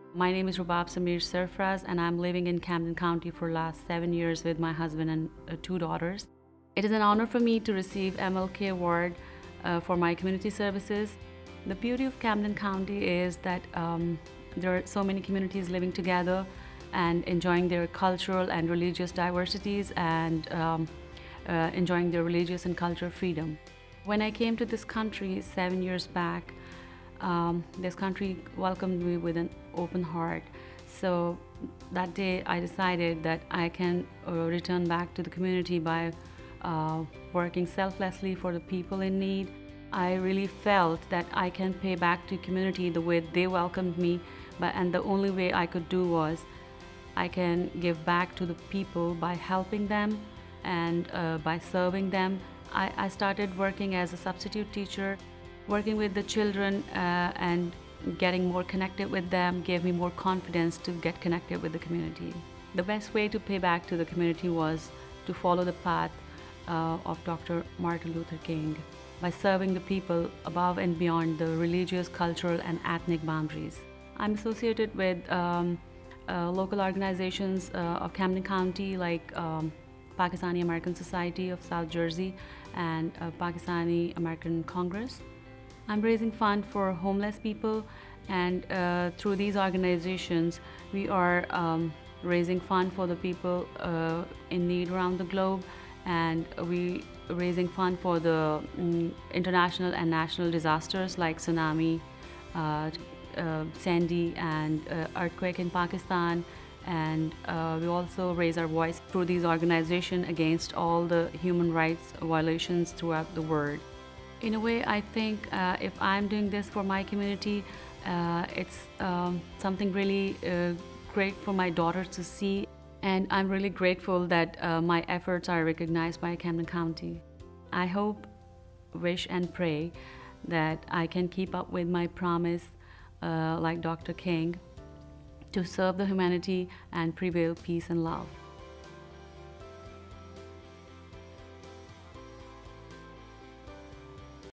My name is Rubab Sarfraz, and I'm living in Camden County for the last 7 years with my husband and 2 daughters. It is an honor for me to receive MLK award for my community services. The beauty of Camden County is that there are so many communities living together and enjoying their cultural and religious diversities and enjoying their religious and cultural freedom. When I came to this country 7 years back, this country welcomed me with an open heart. So that day I decided that I can return back to the community by working selflessly for the people in need. I really felt that I can pay back to community the way they welcomed me, and the only way I could do was I can give back to the people by helping them and by serving them. I started working as a substitute teacher. Working with the children and getting more connected with them gave me more confidence to get connected with the community. The best way to pay back to the community was to follow the path of Dr. Martin Luther King by serving the people above and beyond the religious, cultural, and ethnic boundaries. I'm associated with local organizations of Camden County like Pakistani American Society of South Jersey and Pakistani American Congress. I'm raising funds for homeless people, and through these organizations we are raising funds for the people in need around the globe, and we raising funds for the international and national disasters like tsunami, Sandy, and earthquake in Pakistan. And we also raise our voice through these organizations against all the human rights violations throughout the world. In a way, I think if I'm doing this for my community, it's something really great for my daughters to see, and I'm really grateful that my efforts are recognized by Camden County. I hope, wish, and pray that I can keep up with my promise, like Dr. King, to serve the humanity and prevail peace and love.